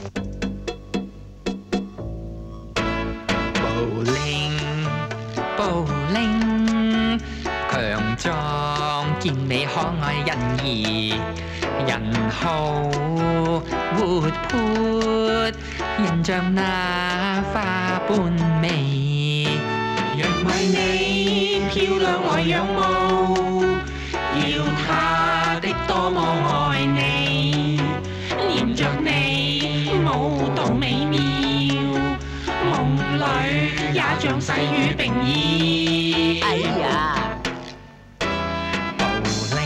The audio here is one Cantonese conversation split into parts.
布靈，強壯健美可愛人兒，人好活潑，人像那花般美。若為你漂亮來仰慕，要他的多麼愛你，念着你舞蹈美妙。夢裏也像細雨並已。哎呀！布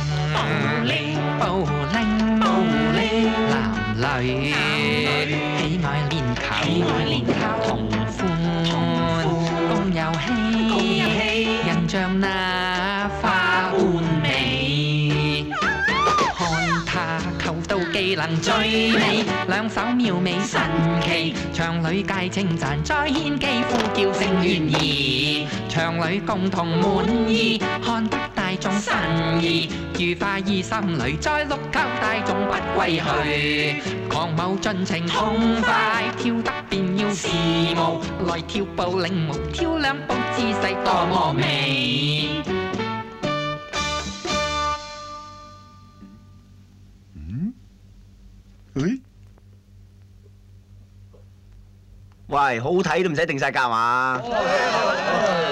靈，男女喜愛練球，同歡共遊戲，人像那花般美。看他求到技能最美，兩手妙美神奇，場裏皆稱讚，再獻技呼叫聲願意，場裏共同滿意，看得大眾神怡，愉快意心裏再碌溝大眾不歸去，狂舞盡情痛快，跳得便要時髦，來跳步領舞，跳兩步姿勢多麼美。 喂，好睇都唔使定晒格嘛？